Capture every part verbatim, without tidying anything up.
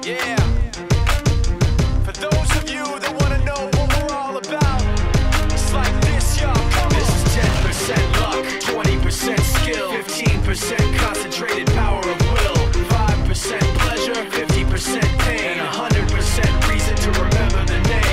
Yeah. For those of you that want to know what we're all about, it's like this, y'all. Come on. This is ten percent luck, twenty percent skill, fifteen percent concentrated power of will, five percent pleasure, fifty percent pain, and one hundred percent reason to remember the name.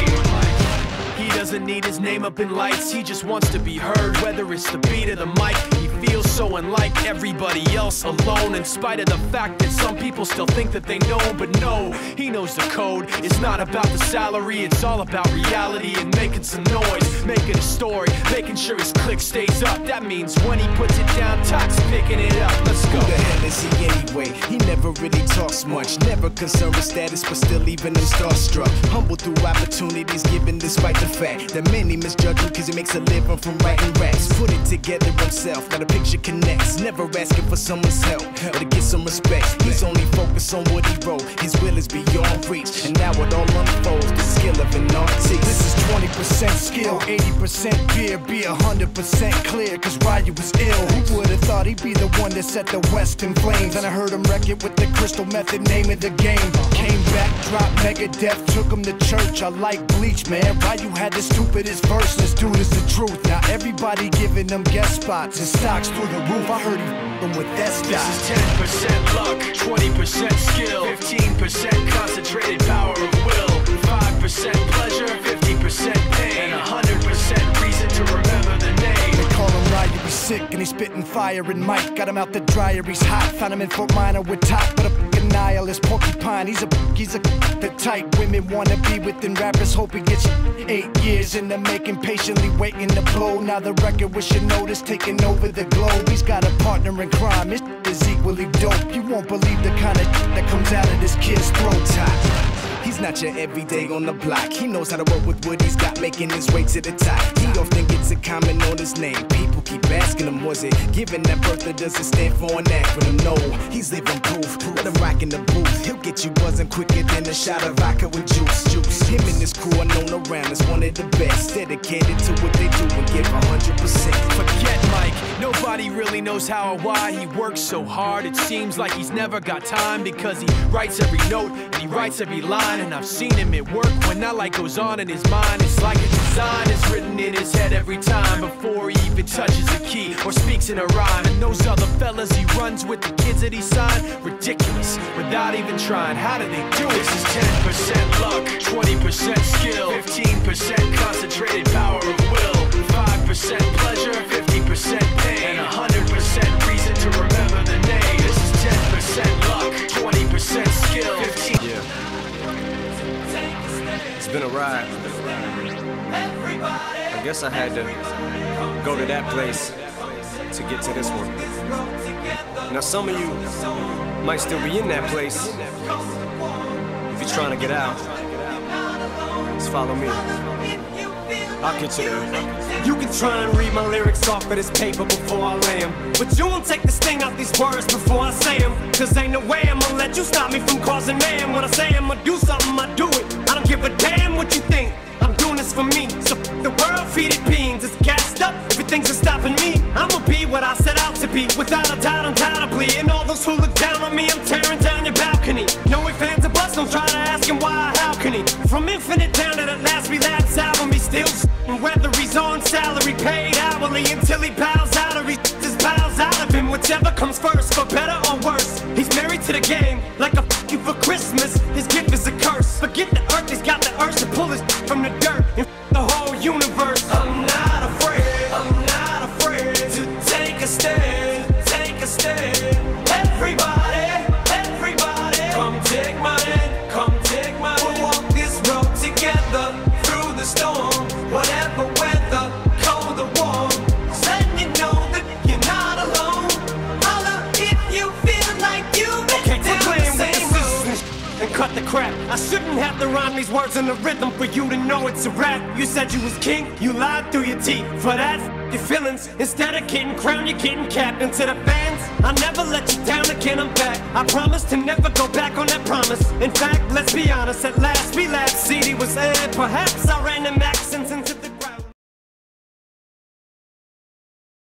He doesn't need his name up in lights, he just wants to be heard, whether it's the beat or the mic. He feels so unlike everybody else, alone, in spite of the fact that some people still think that they know. But no, he knows the code. It's not about the salary, it's all about reality and making some noise, making a story, making sure his click stays up. That means when he puts it down, Tox picking it up. Let's go. Who the hell is he anyway? He never really talks much, never concerned with status, but still leaving him starstruck. Humble through opportunities given despite the fact that many misjudge him cause he makes a living from writing raps. Put it together himself, now the picture connects. Never asking for someone's help or to get some respect. He's only focused on what he wrote. His will is beyond reach, and now it all unfolds, the skill of an artist. This is twenty percent skill, eighty percent fear, be one hundred percent clear, cause Ryu was ill. Who would've thought he'd be the one that set the West in flames? And I heard him wreck it with the crystal method, name of the game. Came back, dropped Megadeth, took him to church. I like Bleach, man. Ryu had the stupidest verse, this dude is the truth. Now everybody giving them guest spots and stocks through the roof. I heard he f***ing with that stock. This is ten percent luck, twenty percent skill, fifteen percent concentrated power of will, five percent pleasure, fifty percent pain, and one hundred percent reason to remember the name. They call him Ryu, he's sick and he's spitting fire. And Mike got him out the dryer, he's hot. Found him in Fort Minor with top, but a f***ing nihilist porcupine. He's a he's a the type women wanna be within rappers. Hope he gets eight years in the making, patiently waiting to blow. Now the record with your notice taking over the globe. He's got a partner in crime, his is equally dope. You won't believe the kind of that comes out of this kid's throat. He's not your everyday on the block. He knows how to work with what he's got, making his way to the top. He often gets a comment on his name. People keep asking him, was it given that birth or does it stand for an acronym? No, he's living proof. Let him rock in the booth. He'll get you buzzing quicker than a shot of vodka with juice. Juice. Him and his crew are known around as one of the best, dedicated to what they do and give one hundred percent. Forget Mike, nobody really knows how or why he works so hard. It seems like he's never got time because he writes every note and he writes every line. And I've seen him at work when that light goes on in his mind. It's like a design is written in his head every time before he even touches a key or speaks in a rhyme. And those other fellas he runs with, the kids that he signed, ridiculous, without even trying. How do they do it? This is ten percent luck, twenty percent skill, fifteen percent concentrated power of will, five percent pleasure, fifty percent pain, and one hundred percent reason to remember the name. This is ten percent luck, twenty percent skill, fifteen percent yeah. It's been a ride. I guess I had to go to that place to get to this one. Now some of you might still be in that place. If you're trying to get out, just follow me. I'll get you there. You can try and read my lyrics off of this paper before I lay them, but you won't take the sting out these words before I say them. Cause ain't no way I'm gonna let you stop me from causing mayhem. When I say I'm gonna do something, I do it. I don't give a damn what you think. I'm doing this for me. So f the world, feed it beans. It's gassed up, everything's stopping me. I'ma be what I set out to be, without a doubt, undoubtedly. And all those who look down on me, I'm tearing down your balcony. No ifs, ands, or buts, don't try to ask him why or how can he. From Infinite down to the last relapse album, he's still s***ing. Whether he's on salary, paid hourly, until he bows out or he just bows out of him. Whichever comes first, for better or worse. He's married to the game, like a f*** you for Christmas. His gift is a curse. Forget the earth, he's got the urge to pull his from the dirt and f*** the whole universe. I'm not afraid, I'm not afraid to take a stand, take a stand. Everybody, everybody, come take my hand, come take my hand. We'll walk this road together through the storm, whatever weather, cold or warm. Just letting you know that you're not alone. Holla if you feel like you've been down the same road. And cut the crap. I shouldn't have to rhyme these words in the rhythm for you to know it's a rap. You said you was king, you lied through your teeth. For that, f your feelings. Instead of getting crowned, you're getting capped. And to the fans, I'll never let you down again, I'm back. I promise to never go back on that promise. In fact, let's be honest, at last we laughed. C D was aired, perhaps I